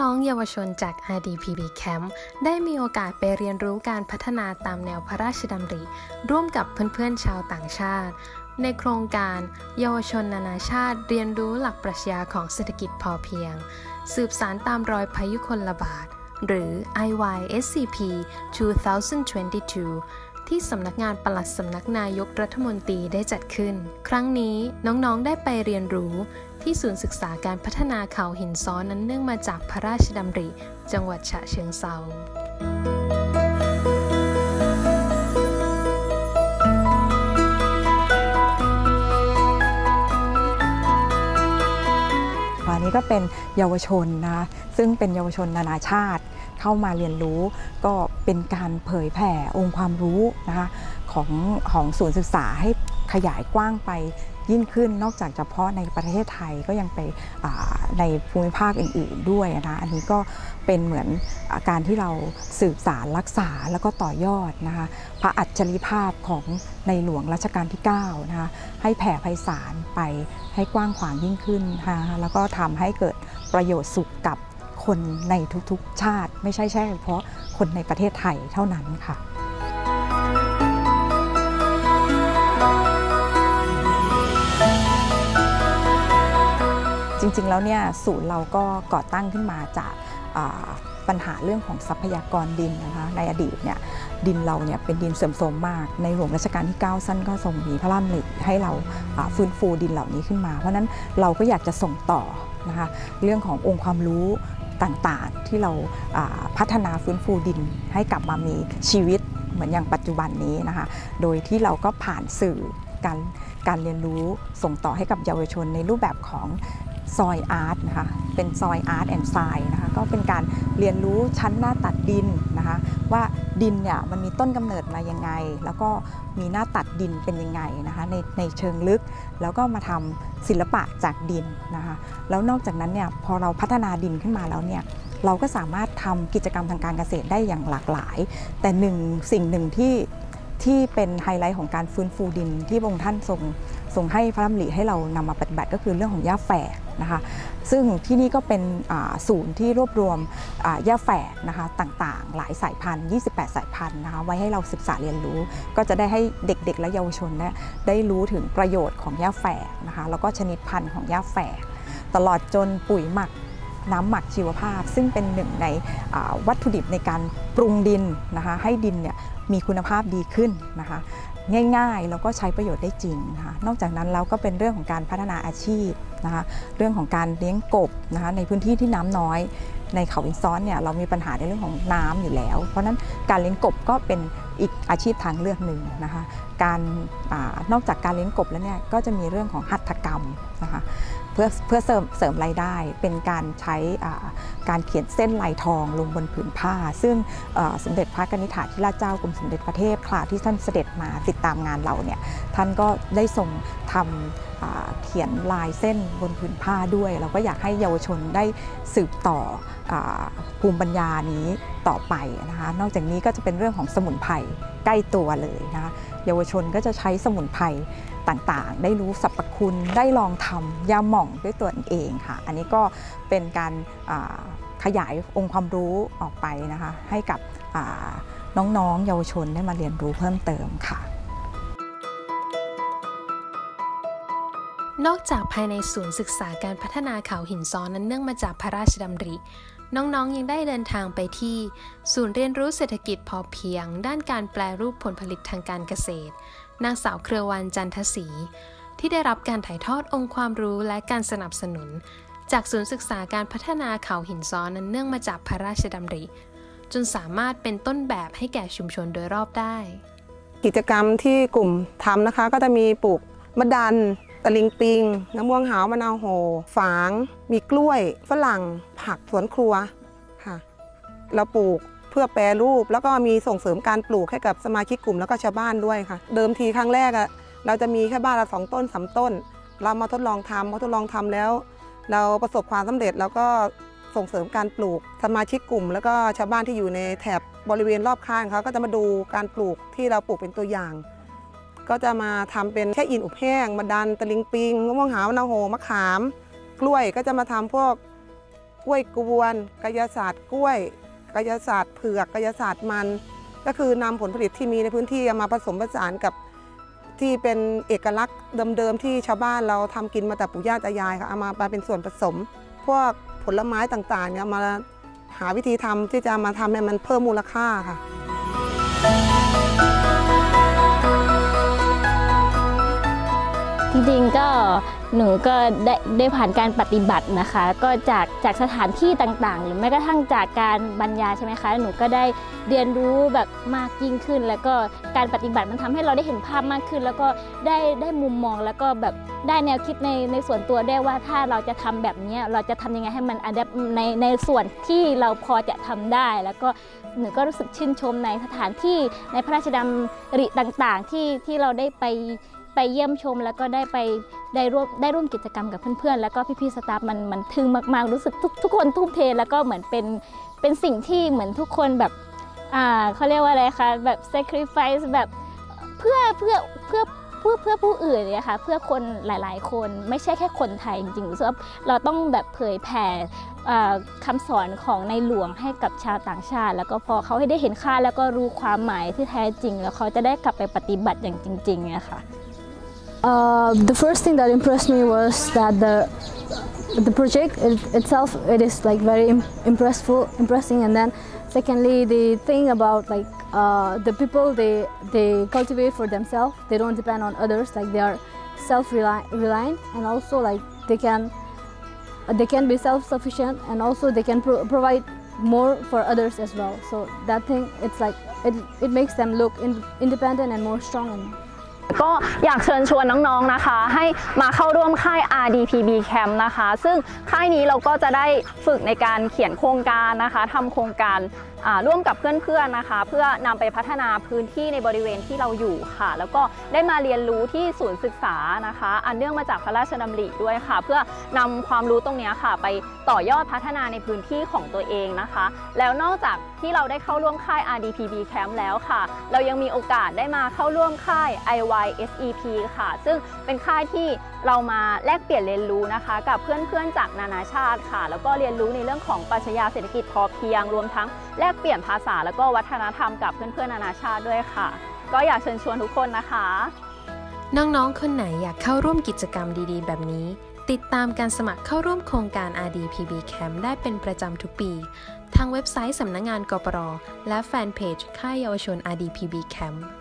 องๆเยาวชนจาก RDPB Camp ได้มีโอกาสไปเรียนรู้การพัฒนาตามแนวพระราชดำริร่วมกับเพื่อนๆชาวต่างชาติในโครงการเยาวชนนานาชาติเรียนรู้หลักปรัชญาของเศรษฐกิจพอเพียงสืบสานตามรอยพยุคลบาทหรือ IYSCP 2022 ที่สำนักงานปลัดสำนักนายกรัฐมนตรีได้จัดขึ้นครั้งนี้น้องๆได้ไปเรียนรู้ที่ศูนย์ศึกษาการพัฒนาเขาหินซ้อนนั้นเนื่องมาจากพระราชดำริจังหวัดฉะเชิงเทราอันนี้ก็เป็นเยาวชนนะซึ่งเป็นเยาวชนนานาชาติเข้ามาเรียนรู้ก็เป็นการเผยแผ่องค์ความรู้นะคะของศูนย์ศึกษาให้ขยายกว้างไปยิ่งขึ้นนอกจากเฉพาะในประเทศไทยก็ยังไปในภูมิภาคอื่นๆด้วยนะอันนี้ก็เป็นเหมือนการที่เราสืบสารรักษาแล้วก็ต่อยอดนะคะพระอัจฉริภาพของในหลวงรัชกาลที่9นะคะให้แผ่ไพศาลไปให้กว้างขวางยิ่งขึ้นนะคะแล้วก็ทำให้เกิดประโยชน์สุขกับคนในทุกๆชาติไม่ใช่เฉพาะคนในประเทศไทยเท่านั้นค่ะจริงๆแล้วเนี่ยศูนย์เราก็ก่อตั้งขึ้นมาจากปัญหาเรื่องของทรัพยากรดินนะคะในอดีตเนี่ยดินเราเนี่ยเป็นดินเสื่อมโทรมมากในหลวงรัชกาลที่9ท่านก็ทรงมีพระราชดำริให้เราฟื้นฟูดินเหล่านี้ขึ้นมาเพราะนั้นเราก็อยากจะส่งต่อนะคะเรื่องขององค์ความรู้ต่างๆที่เราพัฒนาฟื้นฟูดินให้กลับมามีชีวิตเหมือนอย่างปัจจุบันนี้นะคะโดยที่เราก็ผ่านสื่อการเรียนรู้ส่งต่อให้กับเยาวชนในรูปแบบของซอยอาร์ตนะคะเป็นซอยอาร์ตแอนด์ไซน์นะคะก็เป็นการเรียนรู้ชั้นหน้าตัดดินนะคะว่าดินเนี่ยมันมีต้นกำเนิดมายังไงแล้วก็มีหน้าตัดดินเป็นยังไงนะคะในเชิงลึกแล้วก็มาทำศิลปะจากดินนะคะแล้วนอกจากนั้นเนี่ยพอเราพัฒนาดินขึ้นมาแล้วเนี่ยเราก็สามารถทำกิจกรรมทางการเกษตรได้อย่างหลากหลายแต่สิ่งหนึ่งที่เป็นไฮไลท์ของการฟื้นฟูดินที่พระองค์ท่านทรงให้พระดำริให้เรานำมาปฏิบัติก็คือเรื่องของหญ้าแฝกนะคะซึ่งที่นี่ก็เป็นศูนย์ที่รวบรวมหญ้าแฝกนะคะต่างๆหลายสายพันธุ์28 สายพันธุ์นะคะไว้ให้เราศึกษาเรียนรู้ก็จะได้ให้เด็กๆและเยาวชนได้รู้ถึงประโยชน์ของหญ้าแฝกนะคะแล้วก็ชนิดพันธุ์ของหญ้าแฝกตลอดจนปุ๋ยหมักน้ำหมักชีวภาพซึ่งเป็นหนึ่งในวัตถุดิบในการปรุงดินนะคะให้ดินเนี่ยมีคุณภาพดีขึ้นนะคะง่ายๆแล้วก็ใช้ประโยชน์ได้จริงนะคะนอกจากนั้นแล้วก็เป็นเรื่องของการพัฒนาอาชีพนะคะเรื่องของการเลี้ยงกบนะคะในพื้นที่ที่น้ำน้อยในเขาหินซ้อนเนี่ยเรามีปัญหาในเรื่องของน้ำอยู่แล้วเพราะนั้นการเลี้ยงกบก็เป็นอีกอาชีพทางเลือกหนึ่งนะคะนอกจากการเลี้ยงกบแล้วเนี่ยก็จะมีเรื่องของหัตถกรรมนะคะเพื่อเสริมรายได้เป็นการใช้การเขียนเส้นลายทองลงบนผืนผ้าซึ่งสมเด็จพระกนิษฐาธิราชเจ้ากรมสมเด็จพระเทพคราวที่ท่านเสด็จมาติดตามงานเราเนี่ยท่านก็ได้ทรงทำเขียนลายเส้นบนผืนผ้าด้วยเราก็อยากให้เยาวชนได้สืบต่อภูมิปัญญานี้ต่อไปนะคะนอกจากนี้ก็จะเป็นเรื่องของสมุนไพรใกล้ตัวเลยนะคะเยาวชนก็จะใช้สมุนไพรต่างๆได้รู้สรรพคุณได้ลองทำยาหม่องด้วยตัวเองค่ะอันนี้ก็เป็นการขยายองค์ความรู้ออกไปนะคะให้กับน้องๆเยาวชนได้มาเรียนรู้เพิ่มเติมค่ะนอกจากภายในศูนย์ศึกษาการพัฒนาเขาหินซ้อนนั้นเนื่องมาจากพระราชดำริน้องๆยังได้เดินทางไปที่ศูนย์เรียนรู้เศรษฐกิจพอเพียงด้านการแปรรูปผลผลิตทางการเกษตรนางสาวเครือวรรณจันทศรีที่ได้รับการถ่ายทอดองค์ความรู้และการสนับสนุนจากศูนย์ศึกษาการพัฒนาเขาหินซ้อนนั้นเนื่องมาจากพระราชดำริจนสามารถเป็นต้นแบบให้แก่ชุมชนโดยรอบได้กิจกรรมที่กลุ่มทำนะคะก็จะมีปลูกมะดันตะลิงปิงน้ำม่วงหาวมะนาวโหฝางมีกล้วยฝรั่งผักสวนครัวค่ะเราปลูกเพื่อแปรรูปแล้วก็มีส่งเสริมการปลูกให้กับสมาชิกกลุ่มแล้วก็ชาวบ้านด้วยค่ะเดิมทีครั้งแรกเราจะมีแค่บ้านละ2 ต้น 3 ต้นเรามาทดลองทำแล้วเราประสบความสำเร็จแล้วก็ส่งเสริมการปลูกสมาชิกกลุ่มแล้วก็ชาวบ้านที่อยู่ในแถบบริเวณรอบข้างเขาก็จะมาดูการปลูกที่เราปลูกเป็นตัวอย่างก็จะมาทำเป็นแค่อินอบแห้งมะดันตะลิงปิงมะม่วงหาวมะนาวโหมะขามกล้วยก็จะมาทำพวกกล้วยกวนกายศาสตร์กล้วยกายศาสตร์เผือกกายศาสตร์มันก็คือนำผลผลิตที่มีในพื้นที่มาผสมผสานกับที่เป็นเอกลักษณ์เดิมๆที่ชาวบ้านเราทำกินมาแต่ปู่ย่าตายายค่ะเอามาเป็นส่วนผสมพวกผลไม้ต่างๆเนี่ยมาหาวิธีทำที่จะมาทำให้มันเพิ่มมูลค่าค่ะจริงๆก็หนูก็ได้ผ่านการปฏิบัตินะคะก็จากสถานที่ต่างๆหรือแม้กระทั่งจากการบรรยายใช่ไหมคะหนูก็ได้เรียนรู้แบบมากยิ่งขึ้นแล้วก็การปฏิบัติมันทำให้เราได้เห็นภาพมากขึ้นแล้วก็ได้มุมมองแล้วก็แบบได้แนวคิดในส่วนตัวได้ว่าถ้าเราจะทำแบบนี้เราจะทำยังไงให้มันอัดแอปในส่วนที่เราพอจะทำได้แล้วก็หนูก็รู้สึกชื่นชมในสถานที่ในพระราชดำริต่างๆที่เราได้ไปเยี่ยมชมแล้วก็ได้ร่วมกิจกรรมกับเพื่อนๆแล้วก็พี่ๆสตาฟมันทึ่งมากๆรู้สึกทุกคนทุ่มเทแล้วก็เหมือนเป็นสิ่งที่เหมือนทุกคนแบบเขาเรียกว่าอะไรคะแบบ sacrifice แบบเพื่อผู้อื่นเนี่ยค่ะเพื่อคนหลายๆคนไม่ใช่แค่คนไทยจริงๆรู้สึกว่าเราต้องแบบเผยแผ่คำสอนของในหลวงให้กับชาวต่างชาติแล้วก็พอเขาให้ได้เห็นค่าแล้วก็รู้ความหมายที่แท้จริงแล้วเขาจะได้กลับไปปฏิบัติอย่างจริงๆเนี่ยค่ะ The first thing that impressed me was that the project itself it is like very impressing, and then secondly the thing about like the people they cultivate for themselves. They don't depend on others. Like they are self-reliant, and also like they can be self-sufficient, and also they can provide more for others as well. So that thing it's like it makes them look independent and more strong. ก็อยากเชิญชวนน้องๆนะคะให้มาเข้าร่วมค่าย RDPB Camp นะคะซึ่งค่ายนี้เราก็จะได้ฝึกในการเขียนโครงการนะคะทำโครงการร่วมกับเพื่อนๆนะคะเพื่อนำไปพัฒนาพื้นที่ในบริเวณที่เราอยู่ค่ะแล้วก็ได้มาเรียนรู้ที่ศูนย์ศึกษานะคะอันเนื่องมาจากพระราชดำริด้วยค่ะเพื่อนำความรู้ตรงนี้ค่ะไปต่อยอดพัฒนาในพื้นที่ของตัวเองนะคะแล้วนอกจากที่เราได้เข้าร่วมค่าย RDPB Camp แล้วค่ะเรายังมีโอกาสได้มาเข้าร่วมค่าย IYSEP ค่ะซึ่งเป็นค่ายที่เรามาแลกเปลี่ยนเรียนรู้นะคะกับเพื่อนๆจากนานาชาติค่ะแล้วก็เรียนรู้ในเรื่องของปรัชญาเศรษฐกิจพอเพียงรวมทั้งแลกเปลี่ยนภาษาแล้วก็วัฒนธรรมกับเพื่อนๆนานาชาติด้วยค่ะก็อยากเชิญชวนทุกคนนะคะน้องๆคนไหนอยากเข้าร่วมกิจกรรมดีๆแบบนี้ติดตามการสมัครเข้าร่วมโครงการ RDPB Camp ได้เป็นประจำทุกปีทางเว็บไซต์สำนักงานกปรและแฟนเพจค่ายเยาวชน RDPB Camp